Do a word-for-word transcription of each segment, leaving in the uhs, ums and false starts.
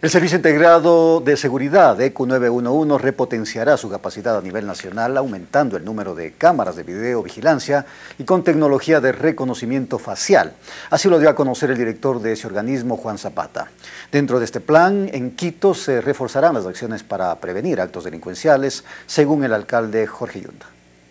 El Servicio Integrado de Seguridad E Q nueve uno uno repotenciará su capacidad a nivel nacional, aumentando el número de cámaras de videovigilancia y con tecnología de reconocimiento facial. Así lo dio a conocer el director de ese organismo, Juan Zapata. Dentro de este plan, en Quito se reforzarán las acciones para prevenir actos delincuenciales, según el alcalde Jorge Yunda.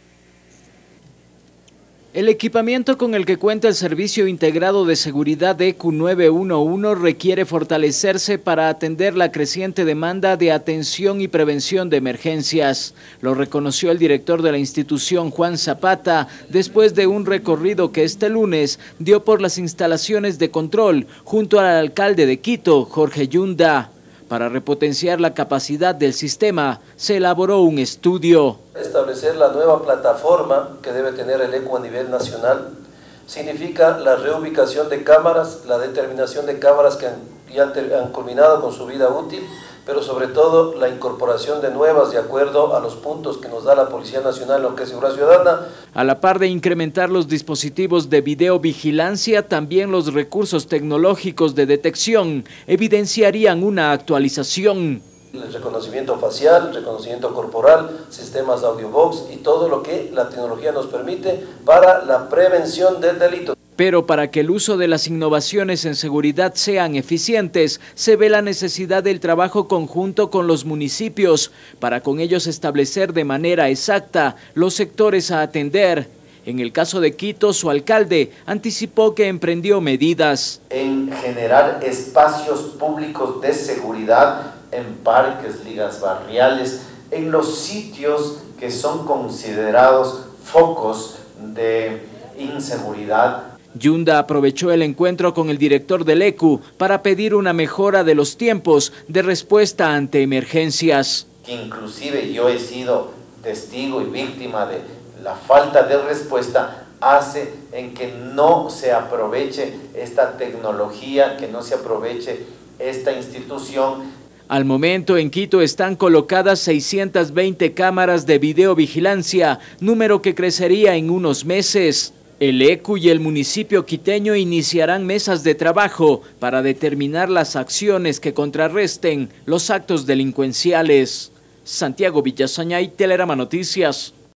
El equipamiento con el que cuenta el Servicio Integrado de Seguridad E Q nueve uno uno requiere fortalecerse para atender la creciente demanda de atención y prevención de emergencias. Lo reconoció el director de la institución, Juan Zapata, después de un recorrido que este lunes dio por las instalaciones de control junto al alcalde de Quito, Jorge Yunda. Para repotenciar la capacidad del sistema, se elaboró un estudio. Establecer la nueva plataforma que debe tener el E Q a nivel nacional significa la reubicación de cámaras, la determinación de cámaras que han, ya han culminado con su vida útil, pero sobre todo la incorporación de nuevas de acuerdo a los puntos que nos da la Policía Nacional en lo que es seguridad ciudadana. A la par de incrementar los dispositivos de videovigilancia, también los recursos tecnológicos de detección evidenciarían una actualización. El reconocimiento facial, reconocimiento corporal, sistemas audiobox y todo lo que la tecnología nos permite para la prevención del delito. Pero para que el uso de las innovaciones en seguridad sean eficientes, se ve la necesidad del trabajo conjunto con los municipios, para con ellos establecer de manera exacta los sectores a atender. En el caso de Quito, su alcalde anticipó que emprendió medidas. En generar espacios públicos de seguridad en parques, ligas barriales, en los sitios que son considerados focos de inseguridad. Yunda aprovechó el encuentro con el director del E Q para pedir una mejora de los tiempos de respuesta ante emergencias. Que inclusive yo he sido testigo y víctima de la falta de respuesta hace en que no se aproveche esta tecnología, que no se aproveche esta institución. Al momento en Quito están colocadas seiscientas veinte cámaras de videovigilancia, número que crecería en unos meses. El E Q y el municipio quiteño iniciarán mesas de trabajo para determinar las acciones que contrarresten los actos delincuenciales. Santiago Villasañay, Telerama Noticias.